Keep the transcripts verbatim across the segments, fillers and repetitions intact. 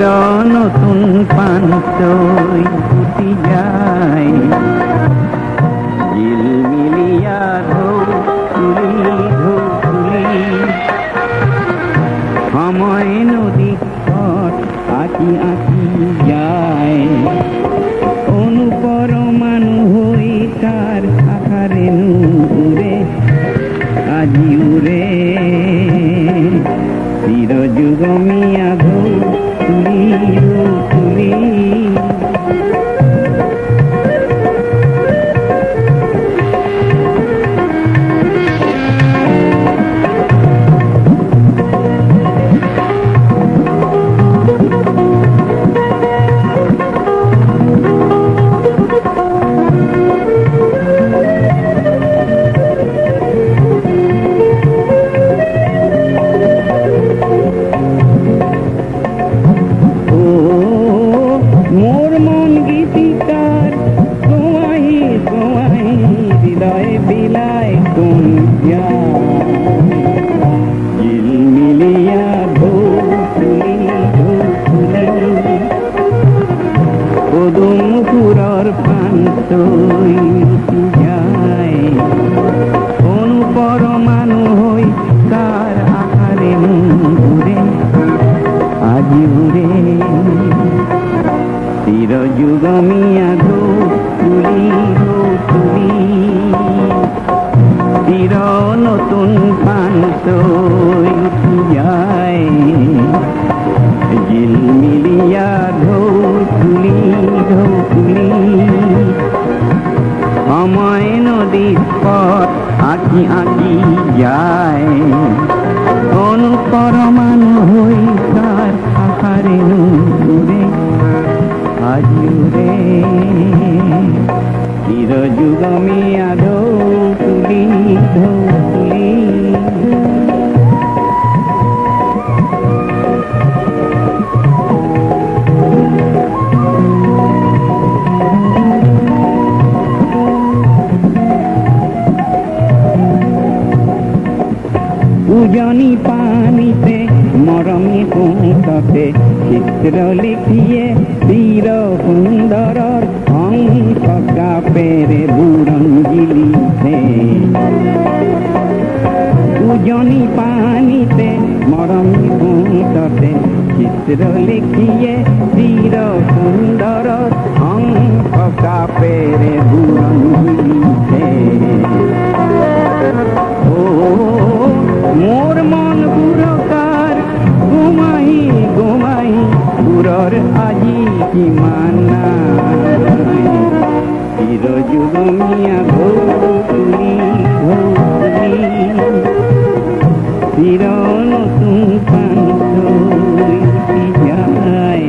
নতুন পান্তই ফুটি যায় ঝিলমিলিয়া ঢৌ তুলি ঢৌ তুলি সময় নদী পথ আঁকি আঁকি যায় অনুপরমাণু হই তার আকারে উড়ে আজি উড়ে চিরযুগমিয়া ঢৌ তুলি ঢৌ তুলি মোর মন গীতিকার তোমাই তোমাই হৃদয় বিলায় কোন ঝিলমিলিয়া ঢৌ তুলি ঢৌ তুলি পদুম ফুরর প্রান্তই যায় অনুপরমাণু হই তার আকারে উড়ে আজি উড়ে চিরযুগমিয়া ঢৌ তুলি ঢৌ তুলি চির নতুন পান্তই উঠি যায় ঝিলমিলিয়া ঢৌ তুলি ঢৌ তুলি সময় নদীর পথ আঁকি আঁকি যায় অনুপরমাণু হই তার আকারে উড়ে আজি উড়ে চিরযুগমিয়া ঢৌ তুলি ঢৌ তুলি উজনি পানিতে মরমে কুঁটতে চিত্র লিখিয়ে বীর সুন্দরর অংশ কাপেরে বুরঞ্জিলিতে উজনি পানিতে মরমে কুঁটতে চিত্র লিখিয়ে বীর সুন্দরর অংশ কাপেরে বুরঞ্জিলিতে ও মোর মন পুরকার ঘুমাই ঘুমাই পুরর আজি কি মানা চিরযুগমিয়া ঢৌ তুলি ঢৌ তুলি চির নতুন পান্তই উঠি যায়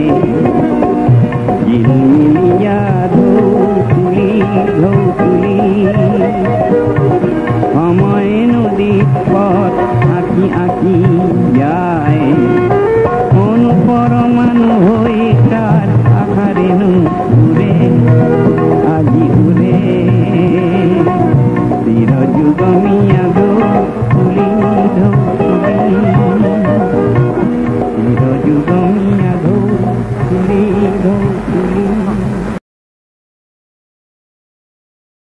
ঝিলমিলিয়া ঢৌ তুলি ঢৌ তুলি সময় নদী পথ আঁকি আঁকি যায় অনুপরমাণু হই তার আকারে উড়ে আজি উড়ে চিরযুগমিয়া ঢৌ তুলি ঢৌ তুলি চিরযুগমিয়া ঢৌ তুলি ঢৌ